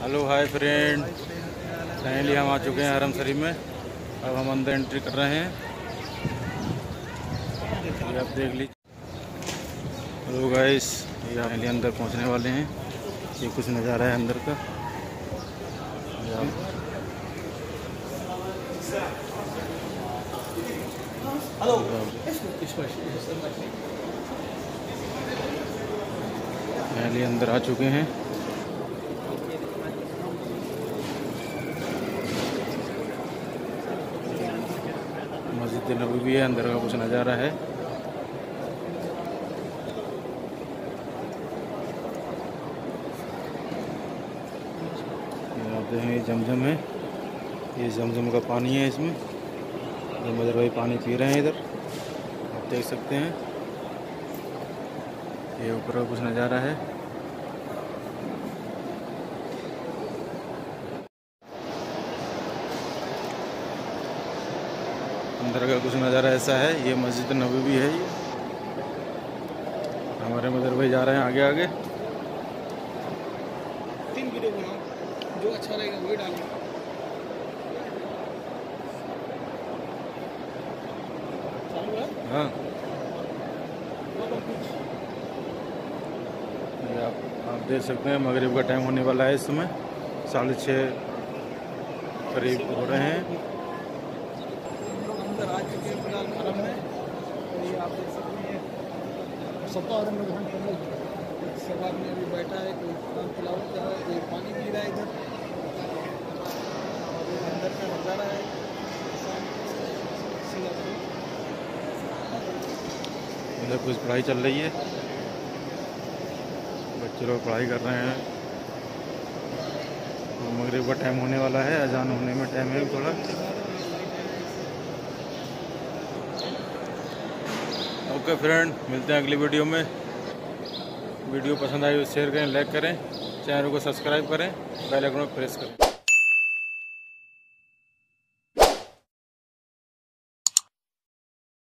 Hello hi friend, finally हम आ चुके हैं हरम शरीफ में। अब हम अंदर एंट्री कर रहे हैं, ये आप देख लीजिए। हेलो गाइस, ये फाइनली अंदर पहुंचने वाले हैं। ये कुछ नज़ारा है अंदर का। हेलो, फाइनली अंदर आ चुके हैं। मस्जिद नबवी है, अंदर का कुछ नज़ारा है। आप देखें, ये जमजम है, ये जमजम का पानी है। इसमें ये मदर भाई पानी पी रहे हैं इधर, आप देख सकते हैं। ये ऊपर का कुछ नज़ारा है। अंदर का कुछ नज़ारा ऐसा है। ये मस्जिद नबवी है। ये हमारे मदर भाई जा रहे हैं आगे आगे। 3 वीडियो बनाओ, जो अच्छा रहेगा वही डालेंगे। चालू है? हाँ, ये आप देख सकते हैं। मगरिब का टाइम होने वाला है। इस समय 6:30 करीब हो रहे हैं। अंदर आ चुके हैं फिलहाल हरम में। और ये आप देख सकते हैं, सबका हरम में घंटे सब आदमी अभी बैठा है, कोई कुरान तिलावत कर रहा है, कोई पानी पी रहा है इधर। और ये अंदर का नज़ारा है। इधर कुछ पढ़ाई चल रही है, बच्चे लोग पढ़ाई कर रहे हैं। तो मगरिब का टाइम होने वाला है, अजान होने में टाइम है थोड़ा। ओके फ्रेंड, मिलते हैं अगली वीडियो में। वीडियो पसंद आई तो शेयर करें, लाइक करें, चैनल को सब्सक्राइब करें, बेल आइकन को प्रेस करें।